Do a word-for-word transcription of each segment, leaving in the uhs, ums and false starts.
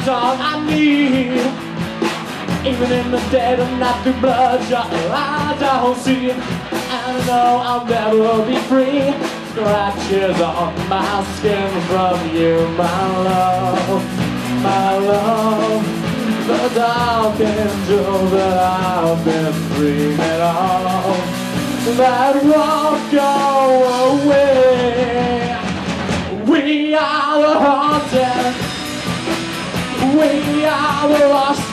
that's all I need. Even in the dead of night, through bloodshot eyes I don't see. And I know I'll never be free. Scratches on my skin from you, my love, my love. The dark angel that I've been dreaming of, that won't go away. We are the haunted, we are the lost,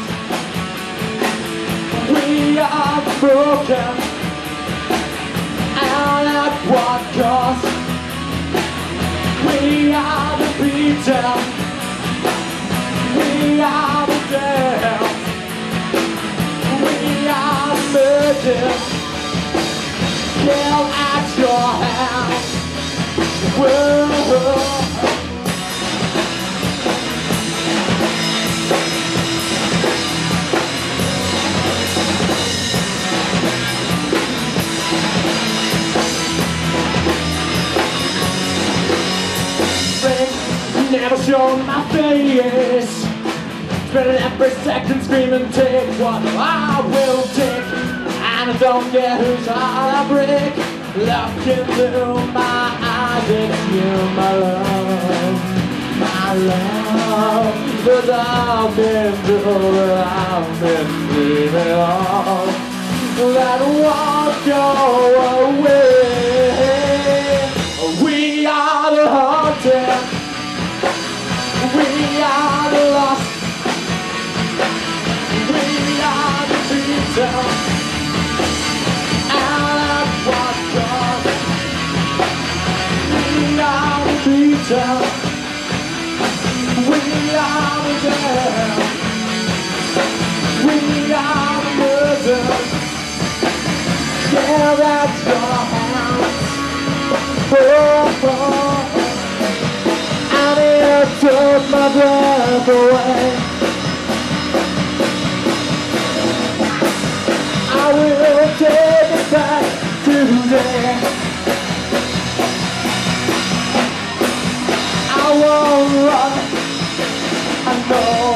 we are the broken, and at what cost? We are the beaten, we are the dead, we are the murdered, killed at your hands. Whoa. Never shown my face. Spend every second screaming, take what I will take. And I don't care whose heart I break. Look into my eyes, it's you, my love, my love. The dark angel that I've been dreaming of, that won't go away. We are the haunted, we are the lost, we are the beaten, and at what cost? We are the beaten, we are the dead, we are the murdered. Yeah, that's your hands. Oh, oh. Took my breath away. I will take it back today. I won't run, I know